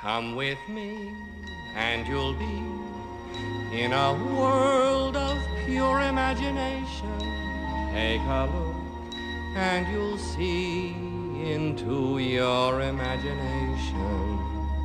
Come with me and you'll be in a world of pure imagination. Take a look and you'll see into your imagination.